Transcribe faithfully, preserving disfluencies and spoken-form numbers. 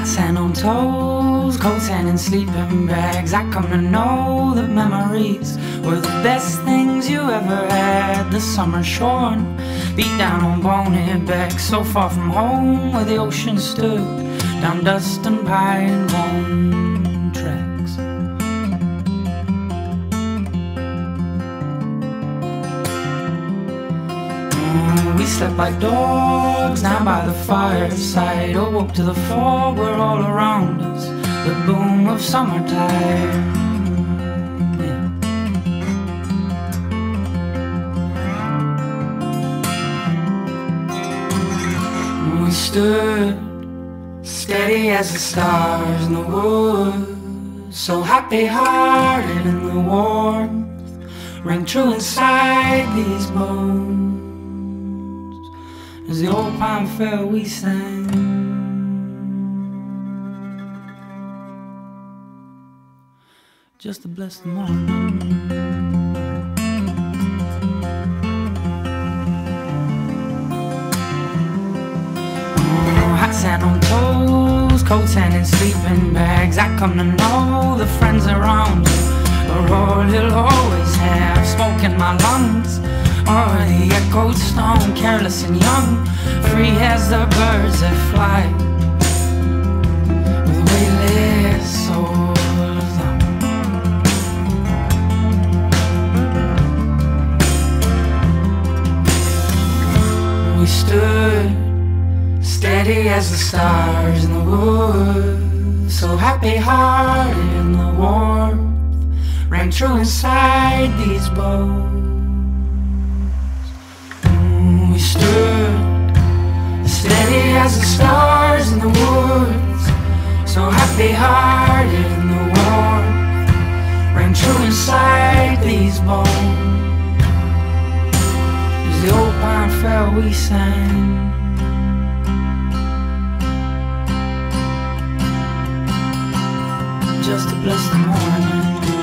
sand on toes, cold sand in sleeping bags. I come to know that memories were the best things you ever had. The summer shorn, beat down on bonehead backs, so far from home where the ocean stood, down dust and pine bone tracks. Oh, we slept like dogs down by the fireside, awoke to the fog where all around us the boom of summertime. Yeah. We stood steady as the stars in the woods, so happy-hearted in the warmth rang true inside these bones. As the old pine fell, we sang, just to bless the morning. Hot sand on toes, cold sand in sleeping bags. I come to know the friends around you are all you'll always have. Smoke in my lungs, or the echoed stone. Careless and young, free as the birds that fly, with weightless souls on. We stood steady as the stars in the woods, so happy-hearted in the warmth rang true inside these bones. Mm, we stood steady as the stars in the woods, so happy-hearted in the warmth rang true inside these bones. As the old pine fell, we sang, just to bless the morning.